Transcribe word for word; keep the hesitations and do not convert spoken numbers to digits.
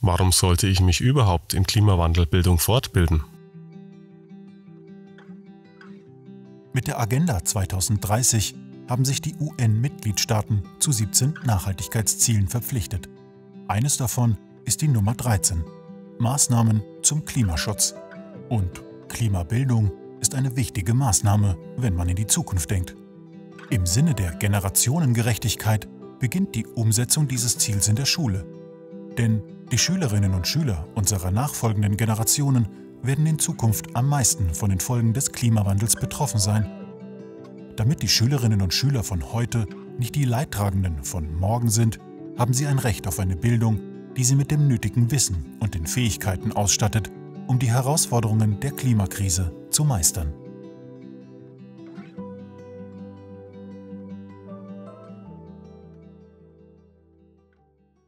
Warum sollte ich mich überhaupt in Klimawandelbildung fortbilden? Mit der Agenda zweitausenddreißig haben sich die U N-Mitgliedstaaten zu siebzehn Nachhaltigkeitszielen verpflichtet. Eines davon ist die Nummer dreizehn: Maßnahmen zum Klimaschutz. Und Klimabildung ist eine wichtige Maßnahme, wenn man in die Zukunft denkt. Im Sinne der Generationengerechtigkeit beginnt die Umsetzung dieses Ziels in der Schule. Denn die Schülerinnen und Schüler unserer nachfolgenden Generationen werden in Zukunft am meisten von den Folgen des Klimawandels betroffen sein. Damit die Schülerinnen und Schüler von heute nicht die Leidtragenden von morgen sind, haben sie ein Recht auf eine Bildung, die sie mit dem nötigen Wissen und den Fähigkeiten ausstattet, um die Herausforderungen der Klimakrise zu meistern.